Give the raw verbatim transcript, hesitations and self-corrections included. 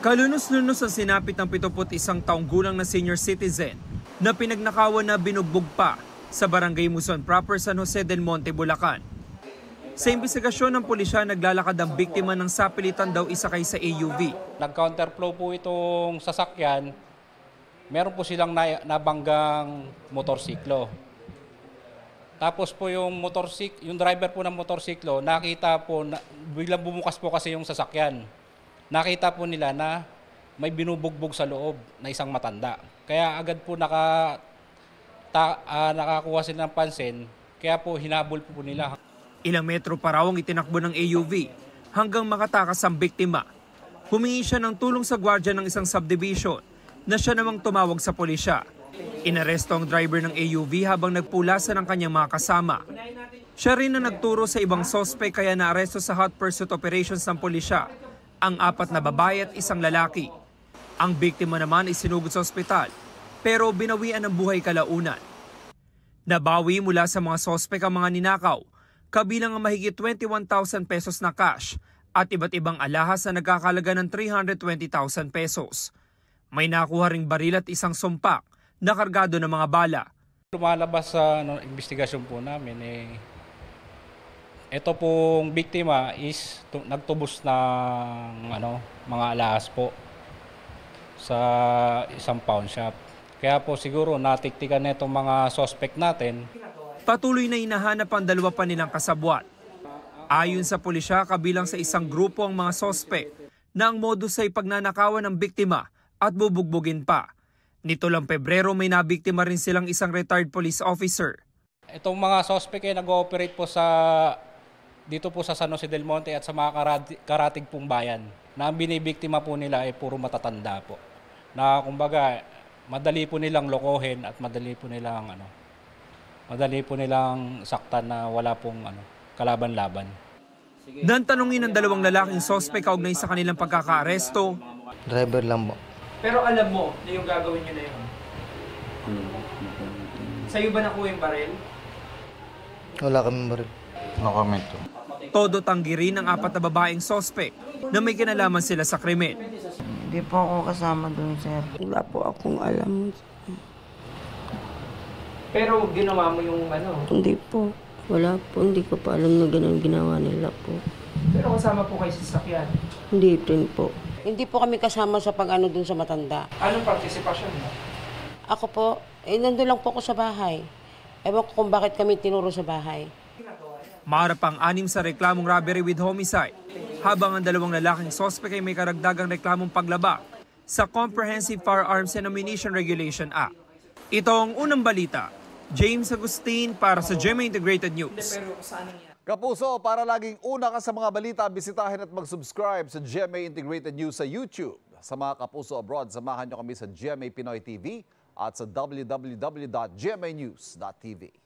Kalunos-lunos ang sinapit ng pituput isang taong gulang na senior citizen na pinagnakawan na binugbog pa sa Barangay Muson proper San Jose del Monte, Bulacan. Sa imbestigasyon ng pulisya, naglalakad ang biktima ng sapilitan daw isakay sa A U V. Nag-counterflow po itong sasakyan, meron po silang nabanggang motorsiklo. Tapos po yung motorsik, yung driver po ng motorsiklo, nakita po, na, biglang bumukas po kasi yung sasakyan. Nakita po nila na may binubugbog sa loob na isang matanda. Kaya agad po naka, ta, uh, nakakuha sila ng pansin, kaya po hinabol po nila. Ilang metro pa raw ang itinakbo ng A U V hanggang makatakas ang biktima. Humingi siya ng tulong sa gwardiya ng isang subdivision na siya namang tumawag sa pulisya. Inaresto ang driver ng A U V habang nagpulasan ng kanyang mga kasama. Siya rin na nagturo sa ibang sospek kaya naaresto sa hot pursuit operations ng pulisya ang apat na babae at isang lalaki. Ang biktima naman ay sinugod sa ospital pero binawian ng buhay kalaunan. Nabawi mula sa mga sospek ang mga ninakaw, kabilang ang mahigit twenty-one thousand pesos na cash at iba't ibang alahas na nagkakalaga ng three hundred twenty thousand pesos. May nakuha ring baril at isang sumpak na kargado ng mga bala. Lumalabas sa ano, investigasyon po namin, eh, ito pong biktima is tu- nagtubos ng ano, mga alahas po sa isang pawn shop. Kaya po siguro natiktikan na itong mga suspect natin. Patuloy na hinahanap ang dalawa pa nilang kasabwat. Ayon sa pulisya, kabilang sa isang grupo ang mga sospek na ang modus ay pagnanakawan ng biktima at bubugbugin pa. Nito lang Pebrero may nabiktima rin silang isang retired police officer. Itong mga suspect ay nag-ooperate po sa dito po sa San Jose del Monte at sa mga karati, karatig pong bayan. Na ang binibiktima po nila ay puro matatanda po. Na kumbaga madali po nilang lokohin at madali po nilang ano, madali po nilang saktan na wala pong ano, kalaban-laban. Nang tanungin ng dalawang lalaking sospek kaugnay sa kanilang pagkakaaresto, driver lang po. pero alam mo na yung gagawin nyo na yun? Sa'yo ba nakuha yung baril? Wala kaming baril. No comment to. Todo tanggi rin ng apat na babaeng sospek na may kinalaman sila sa krimen. Hindi po ako kasama doon, sir. Wala po akong alam. Pero ginawa mo yung ano? Hindi po. Wala po. Hindi ko pa alam na ganun ginawa nila po. Pero kasama po kayo sa sasakyan? Hindi rin po. Hindi po kami kasama sa pag-ano doon sa matanda. Anong partisipasyon mo? Ako po, eh nandun lang po ako sa bahay. Ewan ko kung bakit kami tinuro sa bahay. Maharap ang anim sa reklamong robbery with homicide, habang ang dalawang lalaking sospek ay may karagdagang reklamong paglaba sa Comprehensive Firearms and Ammunition Regulation Act. Ito ang unang balita. James Agustin para sa G M A Integrated News. Kapuso, para laging una ka sa mga balita, bisitahin at mag-subscribe sa G M A Integrated News sa YouTube. Sa mga kapuso abroad, samahan nyo kami sa G M A Pinoy T V at sa w w w dot g m a news dot t v.